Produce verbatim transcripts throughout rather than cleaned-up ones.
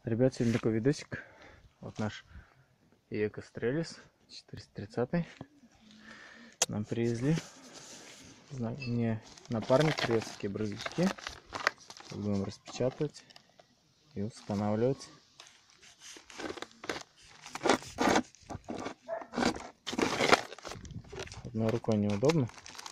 Ребят, сегодня такой видосик. Вот наш Eco Strelis четыреста тридцать. Нам привезли. Мне напарник привез такие брызговички. Будем распечатывать и устанавливать. Одной рукой неудобно.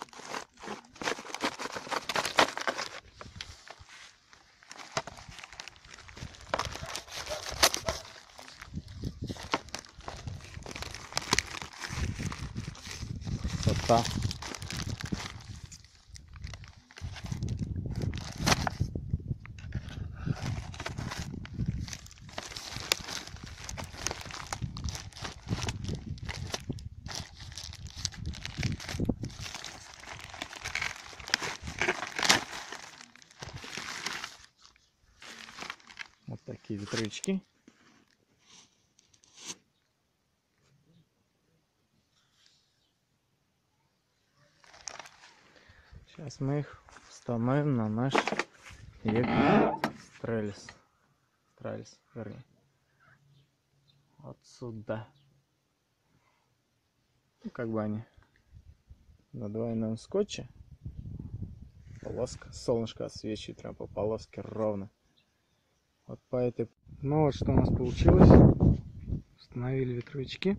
Красота. Вот такие ветровички. Сейчас мы их установим на наш Eco Strelis. Strelis, вернее. Вот сюда. Ну, как бы они на двойном скотче. Полоска. Солнышко освечивает прям по полоске ровно. Вот по этой. Ну вот что у нас получилось. Установили ветровички.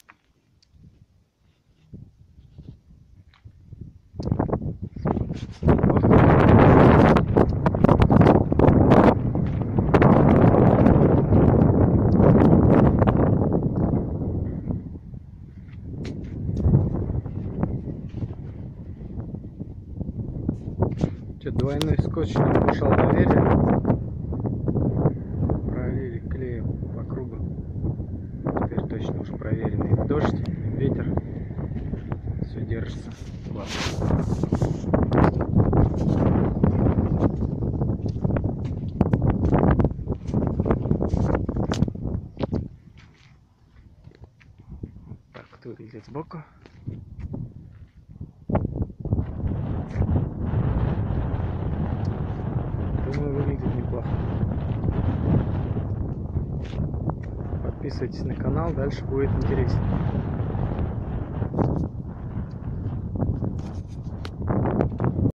Двойной скотч не внушал доверия. Пролили клеем по кругу. Теперь точно уже проверенный. В дождь, в ветер. Все держится. Классно. Так вот выглядит сбоку. Думаю, выглядит неплохо. Подписывайтесь на канал, дальше будет интереснее.